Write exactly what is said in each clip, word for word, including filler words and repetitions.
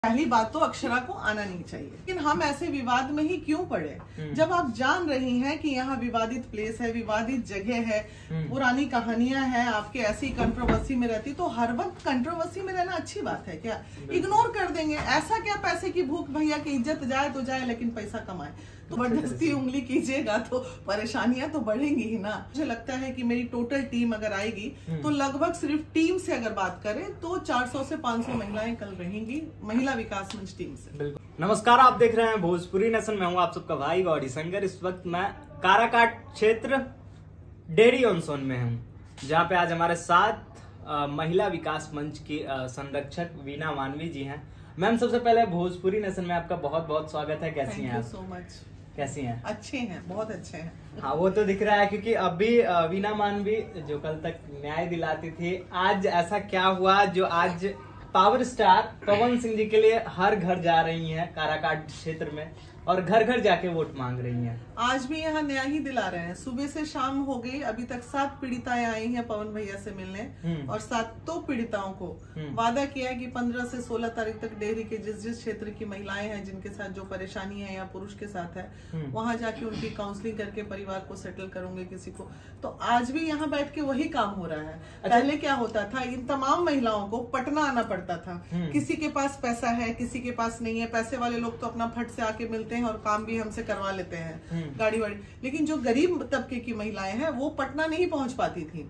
पहली बात तो अक्षरा को आना नहीं चाहिए, लेकिन हम ऐसे विवाद में ही क्यों पड़े जब आप जान रही हैं कि यहाँ विवादित प्लेस है, विवादित जगह है, पुरानी कहानियां हैं, आपके ऐसी कंट्रोवर्सी में रहती, तो हर वक्त कंट्रोवर्सी में रहना अच्छी बात है क्या? इग्नोर कर देंगे। ऐसा क्या पैसे की भूख भैया की इज्जत जाए तो जाए लेकिन पैसा कमाए, तो जबरदस्ती उंगली कीजिएगा तो परेशानियां तो बढ़ेंगी ही ना। मुझे लगता है कि मेरी टोटल टीम अगर आएगी तो लगभग सिर्फ टीम से अगर बात करें तो चार सौ से पाँच सौ महिलाएं कल रहेंगी, महिला विकास मंच टीम से। बिल्कुल। नमस्कार, आप देख रहे हैं भोजपुरी नेशन। मैं हूं आप सबका भाई गौरी शंकर। इस वक्त मैं काराकाट क्षेत्र डेरी ऑन सोन में हूं, जहां पे आज हमारे साथ आ, महिला विकास मंच की आ, संरक्षक वीना मानवी जी हैं। मैम, सबसे पहले भोजपुरी नेशन में आपका बहुत बहुत स्वागत है। कैसी हैं आप? So much. कैसी हैं? अच्छे हैं, बहुत अच्छे हैं। हाँ, वो तो दिख रहा है, क्योंकि अभी वीना मानवी जो कल तक न्याय दिलाती थी, आज ऐसा क्या हुआ जो आज पावर स्टार पवन सिंह जी के लिए हर घर जा रही हैं काराकाट क्षेत्र में और घर घर जाके वोट मांग रही हैं। आज भी यहाँ न्याय ही दिला रहे हैं। सुबह से शाम हो गई, अभी तक सात पीड़िताएं आई हैं पवन भैया से मिलने, और सातों पीड़िताओं को वादा किया है कि पंद्रह से सोलह तारीख तक डेहरी के जिस जिस क्षेत्र की महिलाएं हैं जिनके साथ जो परेशानी है या पुरुष के साथ है, वहां जाके उनकी काउंसलिंग करके परिवार को सेटल करूंगे किसी को। तो आज भी यहाँ बैठ के वही काम हो रहा है। पहले क्या होता था, इन तमाम महिलाओं को पटना आना पड़ता था। किसी के पास पैसा है, किसी के पास नहीं है। पैसे वाले लोग तो अपना फट से आके मिलते हैं और काम भी हमसे करवा लेते हैं, गाड़ी वाड़ी। लेकिन जो गरीब तबके की महिलाएं हैं वो पटना नहीं पहुंच पाती थी,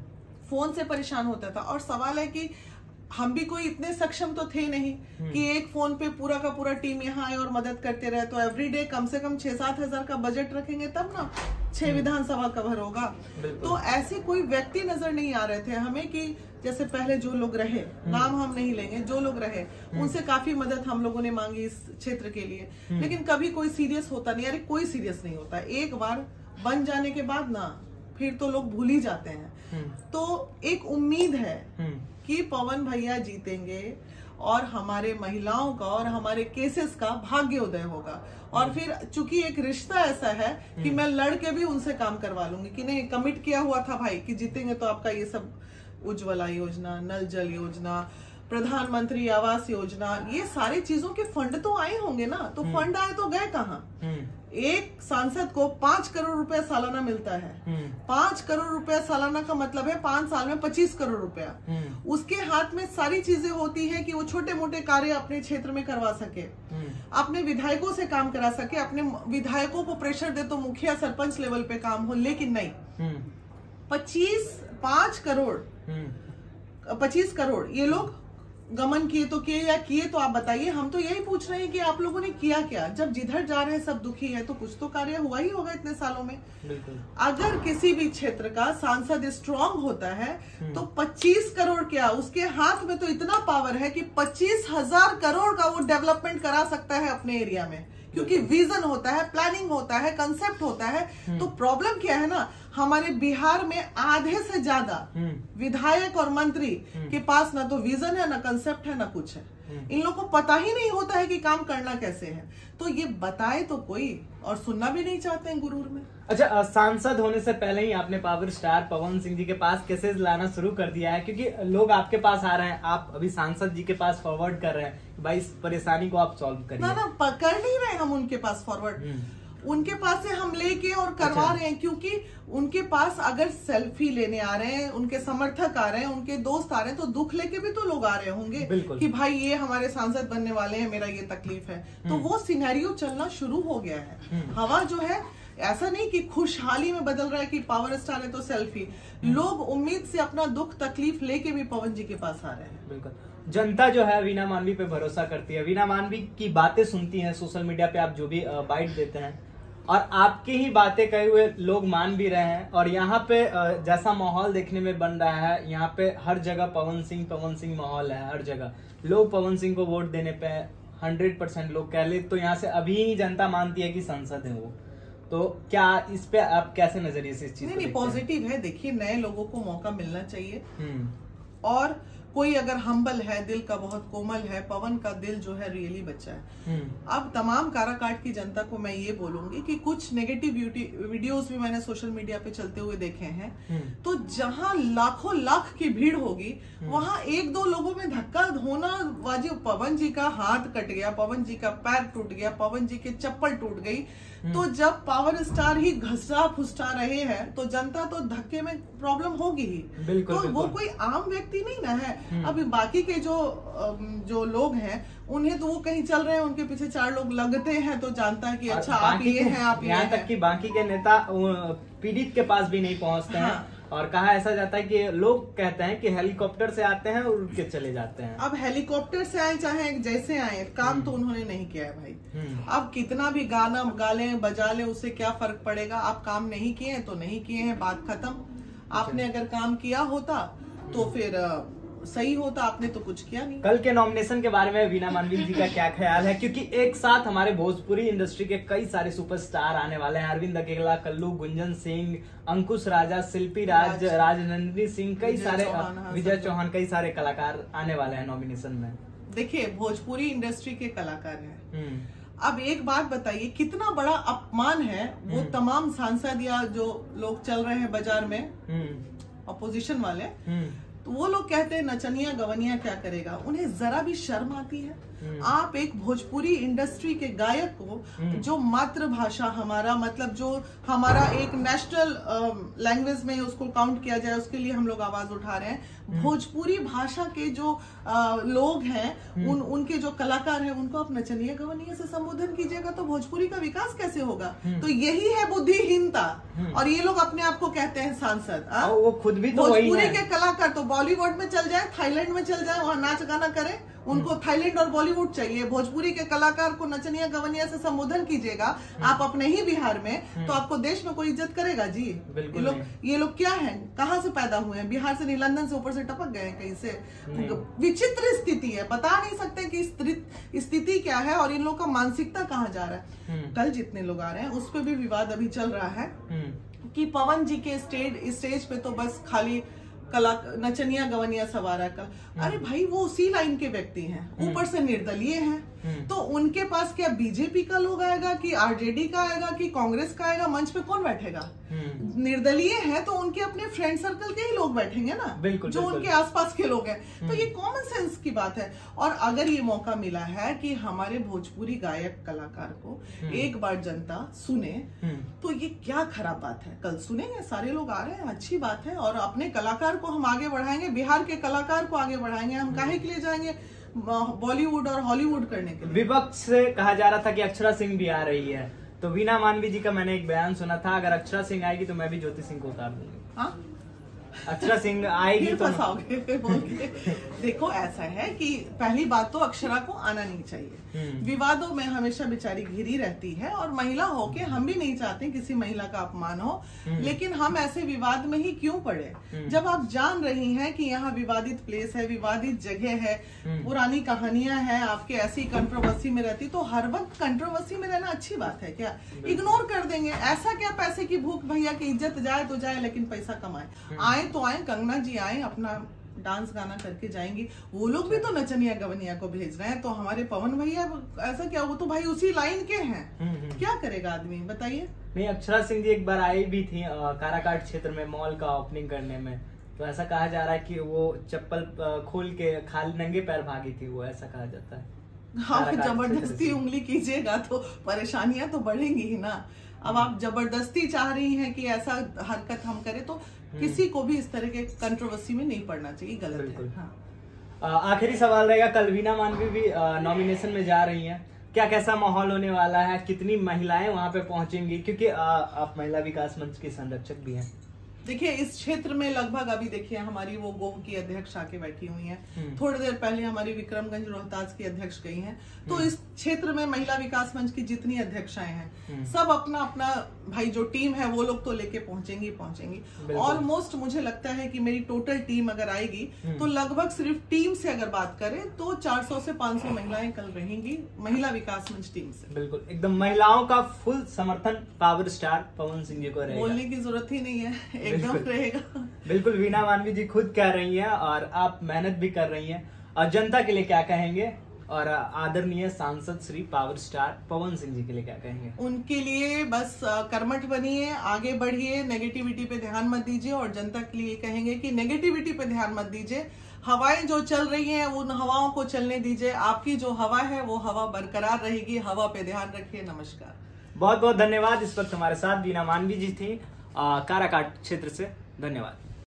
फोन से परेशान होता था। और सवाल है कि हम भी कोई इतने सक्षम तो थे नहीं कि एक फोन पे पूरा का पूरा टीम यहाँ आए और मदद करते रहे। तो एवरीडे कम से कम छह सात हजार का बजट रखेंगे तब ना छह विधानसभा कवर होगा। तो ऐसे कोई व्यक्ति नजर नहीं आ रहे थे हमें कि जैसे पहले जो लोग रहे, नाम हम नहीं लेंगे, जो लोग रहे उनसे काफी मदद हम लोगों ने मांगी इस क्षेत्र के लिए, लेकिन कभी कोई सीरियस होता नहीं। अरे कोई सीरियस नहीं होता, एक बार बन जाने के बाद ना फिर तो लोग भूल ही जाते हैं। तो एक उम्मीद है कि पवन भैया जीतेंगे और हमारे महिलाओं का और हमारे केसेस का भाग्योदय होगा। और फिर चूंकि एक रिश्ता ऐसा है कि मैं लड़ के भी उनसे काम करवा लूंगी कि नहीं, कमिट किया हुआ था भाई कि जीतेंगे तो आपका ये सब उज्ज्वला योजना, नल जल योजना, प्रधानमंत्री आवास योजना, ये सारी चीजों के फंड तो आए होंगे ना। तो फंड आए तो गए कहाँ? एक सांसद को पांच करोड़ रुपया सालाना मिलता है। पांच करोड़ रुपया सालाना का मतलब है पांच साल में पच्चीस करोड़ रुपया। उसके हाथ में सारी चीजें होती है कि वो छोटे मोटे कार्य अपने क्षेत्र में करवा सके, अपने विधायकों से काम करा सके, अपने विधायकों को प्रेशर दे तो मुखिया सरपंच लेवल पे काम हो। लेकिन नहीं, पच्चीस पांच करोड़ पच्चीस करोड़ ये लोग गमन किए तो किए या किए तो आप बताइए। हम तो यही पूछ रहे हैं कि आप लोगों ने किया क्या? जब जिधर जा रहे हैं सब दुखी है तो कुछ तो कार्य हुआ ही होगा इतने सालों में। बिल्कुल। अगर किसी भी क्षेत्र का सांसद स्ट्रांग होता है तो पच्चीस करोड़ क्या, उसके हाथ में तो इतना पावर है कि पच्चीस हजार करोड़ का वो डेवलपमेंट करा सकता है अपने एरिया में, क्योंकि विजन होता है, प्लानिंग होता है, कंसेप्ट होता है। तो प्रॉब्लम क्या है ना, हमारे बिहार में आधे से ज्यादा विधायक और मंत्री के पास ना तो विजन है, ना कंसेप्ट है, ना कुछ है। इन लोगों को पता ही नहीं होता है कि काम करना कैसे है। तो ये बताए तो कोई, और सुनना भी नहीं चाहते हैं गुरूर में। अच्छा, सांसद होने से पहले ही आपने पावर स्टार पवन सिंह जी के पास केसेस लाना शुरू कर दिया है, क्योंकि लोग आपके पास आ रहे हैं, आप अभी सांसद जी के पास फॉरवर्ड कर रहे हैं, भाई इस परेशानी को आप सॉल्व करिए। ना ना कर नहीं रहे हम उनके पास फॉरवर्ड, उनके पास से हम लेके और करवा अच्छा। रहे हैं, क्योंकि उनके पास अगर सेल्फी लेने आ रहे हैं, उनके समर्थक आ रहे हैं, उनके दोस्त आ रहे हैं, तो दुख लेके भी तो लोग आ रहे होंगे कि भाई ये हमारे सांसद बनने वाले हैं, मेरा ये तकलीफ है। तो वो सिनेरियो चलना शुरू हो गया है। हवा जो है ऐसा नहीं कि खुशहाली में बदल रहा है कि पावर स्टार है तो सेल्फी। लोग उम्मीद से अपना दुख तकलीफ लेके भी पवन जी के पास आ रहे हैं। बिल्कुल। जनता जो है वीना मानवी पे भरोसा करती है, वीना मानवी की बातें सुनती है, सोशल मीडिया पे आप जो भी बाइट देते हैं और आपकी ही बातें कहे हुए लोग मान भी रहे हैं। और यहाँ पे जैसा माहौल देखने में बन रहा है, यहाँ पे हर जगह पवन सिंह पवन सिंह माहौल है। हर जगह लोग पवन सिंह को वोट देने पे हंड्रेड परसेंट लोग कह ले, तो यहाँ से अभी ही जनता मानती है कि सांसद है वो। तो क्या इस पे आप कैसे नजरिए से इस चीज नहीं, नहीं पॉजिटिव है। देखिए, नए लोगों को मौका मिलना चाहिए और कोई अगर हम्बल है, दिल का बहुत कोमल है, पवन का दिल जो है रियली बच्चा है। अब तमाम काराकाट की जनता को मैं ये बोलूंगी कि कुछ नेगेटिव वीडियोस भी मैंने सोशल मीडिया पे चलते हुए देखे हैं, तो जहां लाखों लाख की भीड़ होगी वहां एक दो लोगों में धक्का होना वाजिब। पवन जी का हाथ कट गया, पवन जी का पैर टूट गया, पवन जी के चप्पल टूट गई, तो जब पावर स्टार ही घसरा फुसटा रहे हैं तो जनता तो धक्के में प्रॉब्लम होगी ही। बिल्कुल, तो बिल्कुल। वो कोई आम व्यक्ति नहीं ना है। अभी बाकी के जो जो लोग हैं उन्हें तो वो कहीं चल रहे हैं, उनके पीछे चार लोग लगते हैं तो जानता है कि अच्छा आप ये हैं, आप ये यहाँ हैं। तक कि बाकी के नेता पीड़ित के पास भी नहीं पहुंचते हैं। हाँ। और कहा ऐसा जाता है कि लोग कहते हैं कि हेलीकॉप्टर से आते हैं और उड़ के चले जाते हैं। अब हेलीकॉप्टर से आए चाहे जैसे आए, काम तो उन्होंने नहीं किया है भाई। अब कितना भी गाना गा लें बजा लें उससे क्या फर्क पड़ेगा। आप काम नहीं किए हैं तो नहीं किए हैं, बात खत्म। आपने अगर काम किया होता तो फिर सही होता, आपने तो कुछ किया नहीं। कल के नॉमिनेशन के बारे में वीना मानवी जी का क्या ख्याल है, क्योंकि एक साथ हमारे भोजपुरी इंडस्ट्री के कई सारे सुपरस्टार आने वाले हैं। अरविंद अकेला, कल्लू, गुंजन सिंह, अंकुश राजा, शिल्पी राज, राजनंदिनी सिंह, कई सारे, विजय चौहान, कई सारे कलाकार आने वाले हैं नॉमिनेशन में। देखिए भोजपुरी इंडस्ट्री के कलाकार हैं। अब एक बात बताइए, कितना बड़ा अपमान है वो तमाम सांसद या जो लोग चल रहे हैं बाजार में अपोजिशन वाले, तो वो लोग कहते हैं नचनिया गवनिया क्या करेगा। उन्हें जरा भी शर्म आती है? आप एक भोजपुरी इंडस्ट्री के गायक को जो मातृभाषा हमारा मतलब जो हमारा एक नेशनल लैंग्वेज में उसको काउंट किया जाए उसके लिए हम लोग आवाज उठा रहे हैं। भोजपुरी भाषा के जो आ, लोग हैं उन उनके जो कलाकार हैं उनको आप नचनिया गवनिया से संबोधन कीजिएगा तो भोजपुरी का विकास कैसे होगा? तो यही है बुद्धिहीनता। और ये लोग अपने आप को कहते हैं सांसद। वो खुद भी तो भोजपुरी के कलाकार तो बॉलीवुड में चल जाए, थाईलैंड में चल जाए, वहां नाच गाना करे, उनको थाईलैंड और बॉलीवुड चाहिए। भोजपुरी के कलाकार को नचनिया गवनिया से संबोधन कीजिएगा आप अपने ही बिहार में, तो आपको देश में कोई इज्जत करेगा जी? ये लोग ये लोग क्या हैं? कहाँ से पैदा हुए हैं? बिहार से नहीं, लंदन से ऊपर से टपक गए हैं कहीं से। विचित्र स्थिति है, बता नहीं सकते कि स्थिति क्या है और इन लोग का मानसिकता कहाँ जा रहा है। कल जितने लोग आ रहे हैं उस पर भी विवाद अभी चल रहा है कि पवन जी के स्टेज स्टेज पे तो बस खाली कला नचनिया गवनिया सवारा का। अरे भाई वो उसी लाइन के व्यक्ति हैं, ऊपर से निर्दलीय हैं, तो उनके पास क्या बीजेपी का लोग आएगा कि आरजेडी का आएगा कि कांग्रेस का आएगा? मंच पे कौन बैठेगा? निर्दलीय है तो उनके अपने फ्रेंड सर्कल के ही लोग बैठेंगे ना, बिल्कुल, जो बिल्कुल। उनके आसपास के लोग हैं। तो ये कॉमन सेंस की बात है। और अगर ये मौका मिला है कि हमारे भोजपुरी गायक कलाकार को एक बार जनता सुने तो ये क्या खराब बात है? कल सुनेंगे, सारे लोग आ रहे हैं, अच्छी बात है। और अपने कलाकार को हम आगे बढ़ाएंगे, बिहार के कलाकार को आगे बढ़ाएंगे। हम काहे के लिए जाएंगे बॉलीवुड और हॉलीवुड करने के लिए? विपक्ष से कहा जा रहा था कि अक्षरा सिंह भी आ रही है, तो वीना मानवी जी का मैंने एक बयान सुना था, अगर अक्षरा सिंह आएगी तो मैं भी ज्योति सिंह को उतार दूंगी। हाँ? अक्षरा सिंह आएगी तो फंसाओगे बोल के। देखो ऐसा है कि पहली बात तो अक्षरा को आना नहीं चाहिए। विवादों में हमेशा बेचारी घिरी रहती है और महिला होके हम भी नहीं चाहते किसी महिला का अपमान हो, लेकिन हम ऐसे विवाद में ही क्यों पड़े जब आप जान रही हैं कि यहाँ विवादित प्लेस है, विवादित जगह है, पुरानी कहानियां हैं, आपके ऐसी कंट्रोवर्सी में रहती, तो हर वक्त कंट्रोवर्सी में रहना अच्छी बात है क्या? इग्नोर कर देंगे। ऐसा क्या पैसे की भूख भैया की इज्जत जाए तो जाए लेकिन पैसा कमाए। आए तो आए, कंगना जी आए, अपना डांस गाना करके जाएंगी। वो लोग भी तो नचनिया गवनिया को भेज रहे हैं, तो हमारे पवन भैया ऐसा क्या? वो तो भाई उसी लाइन के हैं, क्या करेगा आदमी बताइए? नहीं, अक्षरा सिंह जी एक बार आई भी थी काराकाट क्षेत्र में मॉल का ओपनिंग करने में, तो ऐसा कहा जा रहा है कि वो चप्पल खोल के खाली नंगे पैर भागी थी, वो ऐसा कहा जाता है। हाँ, जबरदस्ती उंगली कीजिएगा तो परेशानियां तो बढ़ेंगी ही ना। अब आप जबरदस्ती चाह रही हैं कि ऐसा हरकत हम करें, तो किसी को भी इस तरह के कंट्रोवर्सी में नहीं पड़ना चाहिए, गलत है। हाँ। आखिरी सवाल रहेगा, कल वीना मानवी भी नॉमिनेशन में जा रही हैं, क्या कैसा माहौल होने वाला है? कितनी महिलाएं वहां पे पहुंचेंगी? क्योंकि आ, आप महिला विकास मंच के संरक्षक भी हैं। देखिए इस क्षेत्र में लगभग अभी देखिए हमारी वो गोह की अध्यक्ष आके बैठी हुई हैं, थोड़ी देर पहले हमारी विक्रमगंज रोहतास की अध्यक्ष गई हैं। तो इस क्षेत्र में महिला विकास मंच की जितनी अध्यक्षाएं हैं सब अपना अपना भाई जो टीम है वो लोग तो लेके पहुंचेंगी पहुंचेंगी ऑलमोस्ट मुझे लगता है कि मेरी टोटल टीम अगर आएगी तो लगभग सिर्फ टीम से अगर बात करें तो चार सौ से पाँच सौ महिलाएं कल रहेंगी महिला विकास मंच टीम से। बिल्कुल एकदम महिलाओं का फुल समर्थन पावर स्टार पवन सिंह जी को रहेगा। बोलने की जरूरत ही नहीं है, एकदम रहेगा। बिल्कुल, वीना मानवी जी खुद कह रही हैं और आप मेहनत भी कर रही हैं। और जनता के लिए क्या कहेंगे, और आदरणीय सांसद श्री पावर स्टार पवन सिंह जी के लिए क्या कहेंगे? उनके लिए बस कर्मठ बनिए, आगे बढ़िए, नेगेटिविटी पे ध्यान मत दीजिए। और जनता के लिए कहेंगे कि नेगेटिविटी पे ध्यान मत दीजिए, हवाएं जो चल रही हैं उन हवाओं को चलने दीजिए। आपकी जो हवा है वो हवा बरकरार रहेगी, हवा पे ध्यान रखिए। नमस्कार, बहुत बहुत धन्यवाद। इस वक्त हमारे साथ वीना मानवी जी थी काराकाट क्षेत्र से। धन्यवाद।